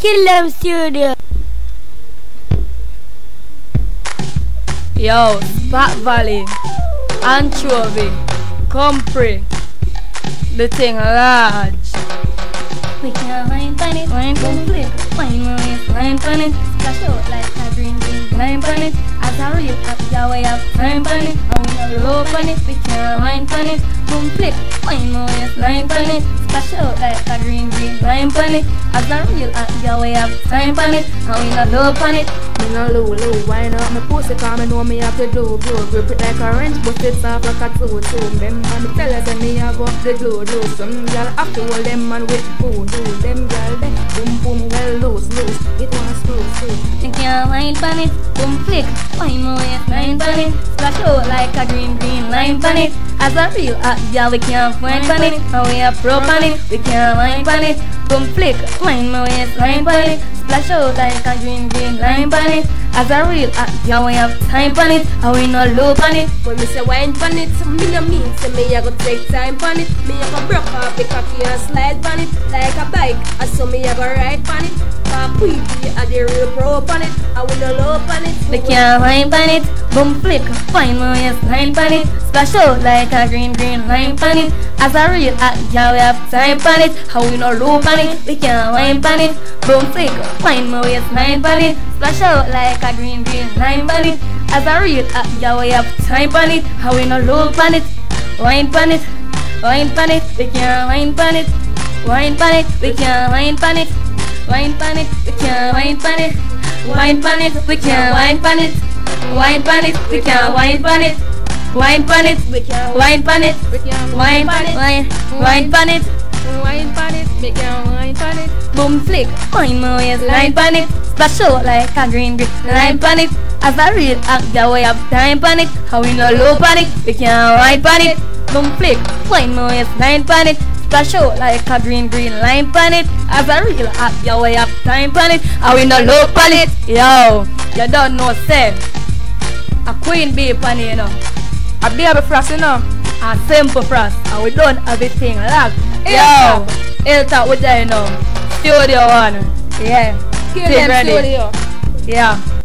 kill them studio. Yo, Spat Valley, Anchovy, Compre, the thing large. We can wine pan it, wine flip, wine waist, wine pan it, splash out like a green wine pan it. As a real up your way up, wine pan it, and we no low pan it. We can wine pan it, boom flip, wine waist, wine pan it, splash out like a green wine pan it. As a real up your way up, wine pan it, and we no low pan it. Me no low, wine up my pussy, cause me know me have to do good. Grip it like a wrench, but it's off like a two-two. Remember me tell us that me have up the glue. Some girl have to hold them man with food. Them girl they boom boom well loose. It was smooth. You can wine pan it, boom flick, wine waist, wine pan it, splash out like a green line pan it. As a real hot girl we can't wine pan it, and we are pro pan it. We can't wine pan it, boom flick, wine waist, wine pan it, splash out like a green line pan it. As a real hot girl we have time pan it, and we no low pan it. When me say wine pan it, me no mean say me a go take time pan it. Me a go broke off the cocky and slide pan it like a bike. I saw me a go ride pan it. Cause we a the real pro pan it, and we no low pan it. We can't wine pan it, boom flick, wine waist, wine pan it, splash out like a green line pan it. As a real hot girl we have time pan it, and we no low pan it. We can't wine pan it, boom flick, wine waist, wine pan it, splash out like a green line pan it. As a real hot girl we have time pan it, and we no low pan it. Wine pan it, wine pan it, we can't wine pan it. Wine pan it, we can't wine pan it. Wine pan it, we can't wine pan it. Wine pan it, we can't wine pan it. Wine pan it, we can't wine pan it. Wine pan it, we can't wine pan it. Wine pan it, wine pan it. Wine pan it, we can't wine pan it. Boom flick, wine waist, line pan it, splash out like a green line pan it. As a real actor we have time pan it, how we no low pan it. We can't wine pan it. Boom flick, wine waist, line pan it, splash out like a green line pan it. As a real actor we have time pan it, how we no low pan it. Yo, you don't know say a queen bee pan it, you know. A baby Frass, you know. A simple Frass, and we don't have a thing like. Yo, Hilltop with that, you know. Studio one. Yeah. Kill them studio. Yeah.